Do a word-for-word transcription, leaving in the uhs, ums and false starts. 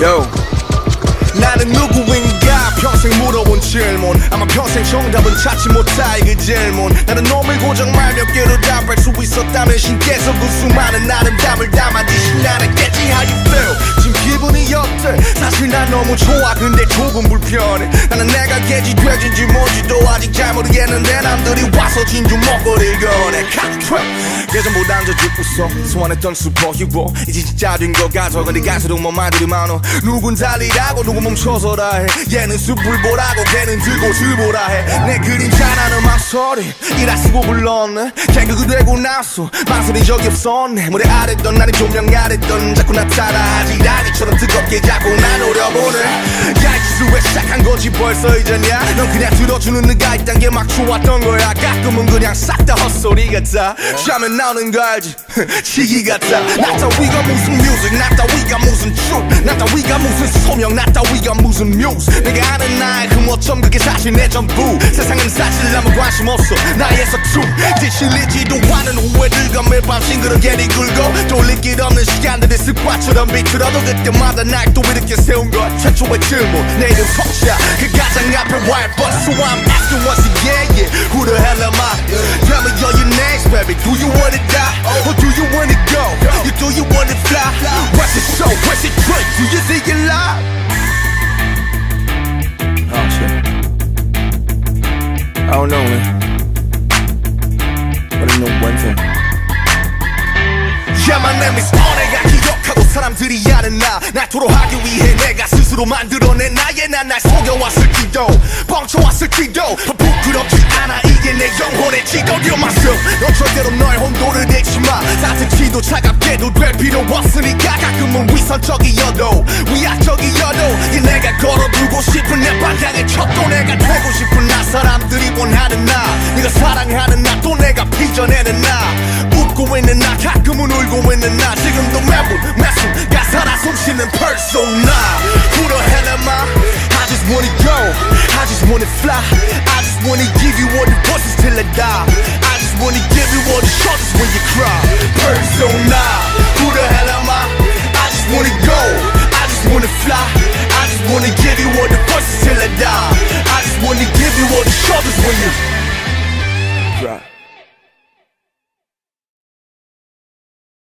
Yo. 나는 누구인가 평생 물어본 질문 아마 평생 정답은 찾지 못할 그 질문 나는 놈을 고정 말 몇 개로 답할 수 있었다면 신께서 그 수많은 아름답을 담아 주신 나는 겠지 how you feel 지금 기분이 어때 사실 난 너무 좋아 근데 조금 불편해 나는 내가 개지 돼지인지 뭔지도 아직 잘 모르겠는데 남들이 와서 진주 먹거리를 꺼내 예전보단 더 웃어 소환했던 슈퍼히로 이제 진짜 된 것 같아 근데 갈수록 뭐 말들이 많어 누군 달리라고 누군 멈춰서라 해 얘는 숲을 보라고 걔는 들고 들보라 해 내 그림자라는 막소리 이라 쓰고 불렀네 개그가 되고 나서 망설인 적이 없었네 무대 아랬던 나는 조명 아랬던 자꾸 나타나 하지 라기처럼 뜨겁게 자꾸 날 노려보네 야 이 짓을 왜 시작한 거지 벌써 이제냐 넌 그냥 들어주는 네가 있단 게 막 좋았던 거야 가끔은 그냥 싹 다 헛소리 같아 shaman 나오는 거 알지 시기 같아 나 따위가 무슨 뮤직 나 따위가 무슨 춤 나 따위가 무슨 소명 나 따위가 무슨 뮤즈 내가 아는 나의 그 뭐점 그게 사실 내 전부 세상은 사실 아무 관심 없어 나의 서춤 이제 실리지도 않은 후회들과 매일 밤 싱그럽게 뒤굴고 돌릴 길 없는 시간들이 습관처럼 비틀어도 그때마다 날 또 이렇게 세운 것 최초의 질문 내 이름 성샤 그 가장 앞에 wild but so I'm asking once again yeah who the hell am I tell me all your names baby do you wanna die or do you wanna go you do you wanna fly what's it show what's it drink do you think you lie oh shit I don't know man but I know one thing yeah my name is on 내가 기억하고 사람들이 아는 나 나토록 하기 위해 내가 스스로 만들어낸 나의 난 날 속여왔을지도 뻥쳐왔을지도 부끄럽지 않아 이게 내 영혼의 지도 You're myself 넌 절대로 너의 혼돈을 내지마 따뜻히도 차갑게도 될 필요 없으니까 가끔은 위선적이어도 위약적이어도 이 내가 걸어두고 싶은 내 방향의 척도 내가 되고 싶은 나 사람들이 원하는 나 네가 사랑하는 나 또 내가 빚어내는 나 웃고 있는 나 가끔은 울고 있는 나 지금도 매분 매순 가사라 숨쉬는 persona Who the hell am I? I just wanna go I just wanna fly I just wanna give you all the voices till I die I just wanna give you all the shoulders when you cry Persona Who the hell am I?